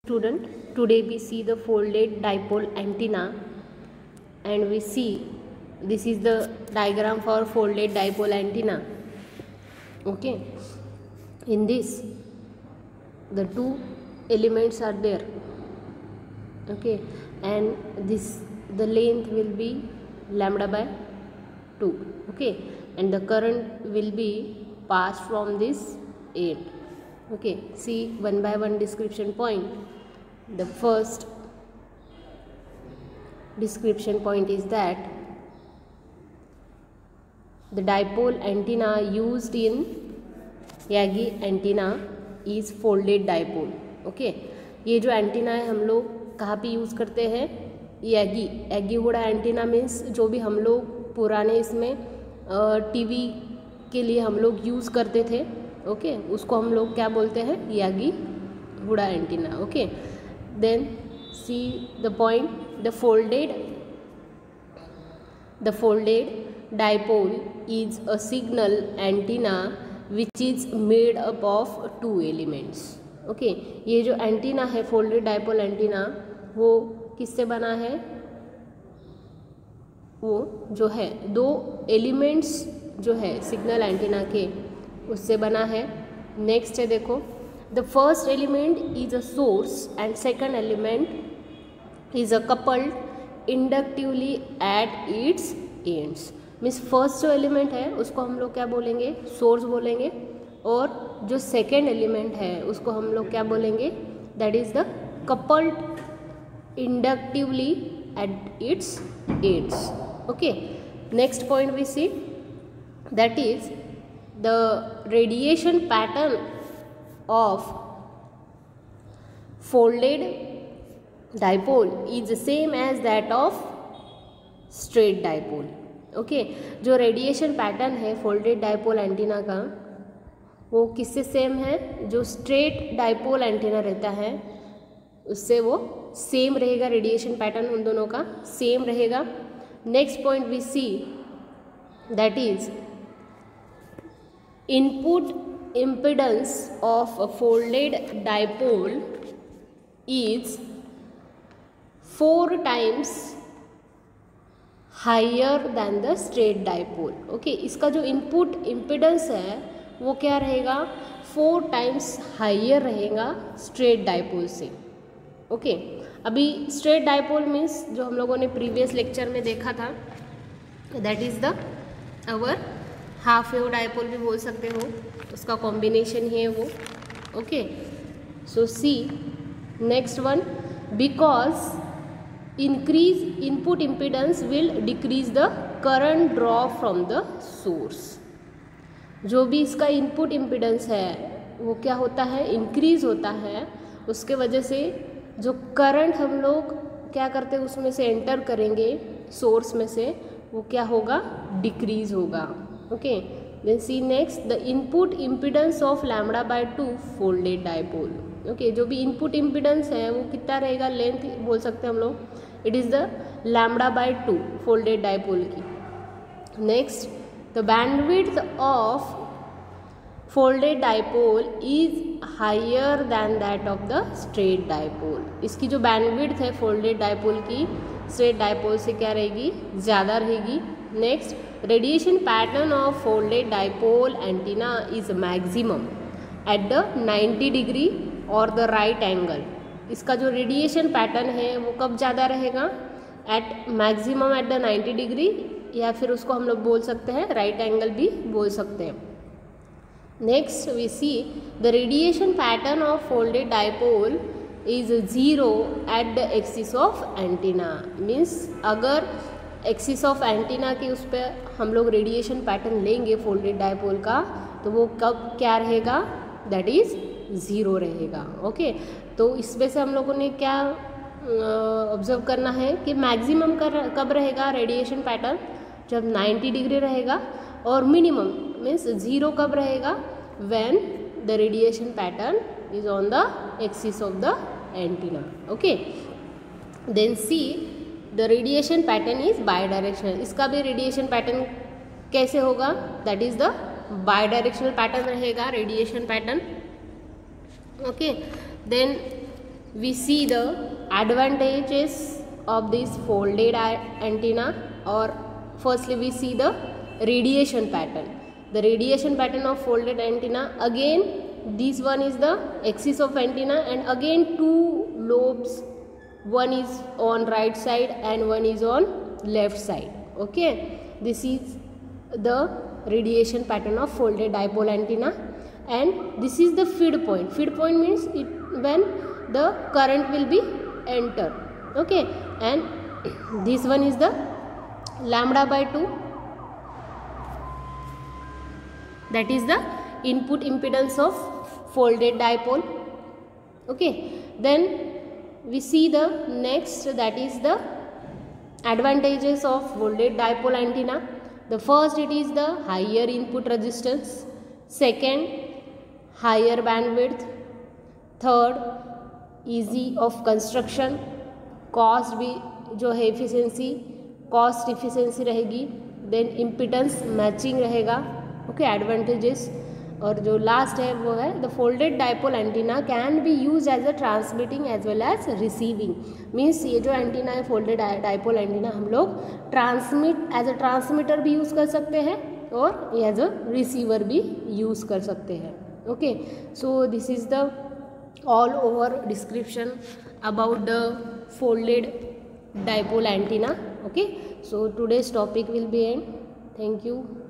Student, today we see the folded dipole antenna, and we see this is the diagram for folded dipole antenna. Okay, in this the two elements are there. Okay, and this the length will be lambda by 2. Okay, and the current will be passed from this end. Okay, see one by one description point. The first description point is that the dipole antenna used in Yagi antenna is folded dipole. Okay, ये जो antenna है हम लोग कहाँ पे use करते हैं? Yagi Uda antenna means जो भी हम लोग पुराने इसमें टीवी के लिए हम लोग यूज़ करते थे. ओके, उसको हम लोग क्या बोलते हैं? Yagi Uda antenna. Okay, then see the point, the folded dipole is a signal antenna which is made up of two elements. Okay, ये जो एंटीना है folded dipole एंटीना वो किससे बना है? वो जो है दो एलिमेंट्स जो है सिग्नल एंटीना के उससे बना है. नेक्स्ट है देखो, the first element is a source and second element is a coupled inductively at its ends. Means first जो एलिमेंट है उसको हम लोग क्या बोलेंगे? सोर्स बोलेंगे, और जो सेकेंड एलिमेंट है उसको हम लोग क्या बोलेंगे? That is the coupled inductively at its ends. Okay, next point we see that is the radiation pattern of folded dipole is the same as that of straight dipole. Okay, जो radiation pattern है folded dipole antenna का वो किससे same है? जो straight dipole antenna रहता है उससे वो सेम रहेगा. रेडिएशन पैटर्न उन दोनों का सेम रहेगा. Next point we see that is input impedance of a folded dipole is 4 times higher than the straight dipole. Okay, इसका जो इनपुट इम्पिडेंस है वो क्या रहेगा? 4 times हाइयर रहेगा स्ट्रेट डाइपोल से. ओके, अभी स्ट्रेट डाइपोल मीन्स जो हम लोगों ने प्रीवियस लेक्चर में देखा था that is the our half wave dipole भी बोल सकते हो, उसका कॉम्बिनेशन ही है वो. Okay, so see next one, because increase input impedance will decrease the current draw from the source. जो भी इसका इनपुट इम्पिडेंस है वो क्या होता है? इंक्रीज होता है. उसके वजह से जो करंट हम लोग क्या करते हैं उसमें से एंटर करेंगे सोर्स में से वो क्या होगा? डिक्रीज होगा. Okay, then see next the input impedance of lambda by 2 folded dipole. Okay, जो भी input impedance है वो कितना रहेगा? लेंथ बोल सकते हैं हम लोग. It is the lambda by 2 folded dipole की. Next, the bandwidth of folded dipole is higher than that of the straight dipole. इसकी जो bandwidth है folded dipole की straight dipole से क्या रहेगी? ज़्यादा रहेगी. Next, radiation pattern of folded dipole antenna is maximum at the 90 degree or the right angle. इसका जो रेडिएशन पैटर्न है वो कब ज़्यादा रहेगा? At maximum at the 90 degree, या फिर उसको हम लोग बोल सकते हैं राइट एंगल भी बोल सकते हैं. Next we see the radiation pattern of folded dipole is 0 at the axis of antenna. Means अगर एक्सिस ऑफ एंटीना के उस पर हम लोग रेडिएशन पैटर्न लेंगे फोल्डेड डाइपोल का तो वो कब क्या रहेगा? दैट इज़ 0 रहेगा. ओके, तो इसमें से हम लोगों ने क्या ऑब्जर्व करना है कि मैक्सिमम कब रहेगा रेडिएशन पैटर्न? जब 90 डिग्री रहेगा, और मिनिमम मीन्स 0 कब रहेगा? When the radiation pattern is on the axis of the antenna. Okay, then see the radiation pattern is bidirectional. इसका भी रेडिएशन पैटर्न कैसे होगा? That is the bidirectional pattern रहेगा radiation pattern. Okay, then we see the advantages of this folded antenna, or firstly we see the radiation pattern. The radiation pattern of folded antenna, again this one is the axis of antenna, and again two lobes, one is on right side and one is on left side. Okay, this is the radiation pattern of folded dipole antenna, and this is the feed point. Feed point means it when the current will be enter. Okay, and this one is the lambda by 2, that is the input impedance of folded dipole. Okay, then we see the next, that is the advantages of folded dipole antenna. The first, it is the higher input resistance. Second, higher bandwidth. Third, easy of construction. Cost भी जो है efficiency, cost efficiency रहेगी. Then impedance matching रहेगा. Okay, advantages. और जो last है वो है the folded dipole antenna can be use as a transmitting as well as receiving. Means ये जो एंटीना है फोल्डेड डाइपोल एंटीना हम लोग एज अ ट्रांसमीटर भी यूज़ कर सकते हैं और एज अ रिसीवर भी यूज़ कर सकते हैं. Okay, so this is the all over description about the folded dipole antenna. Okay, so today's topic will be end. Thank you.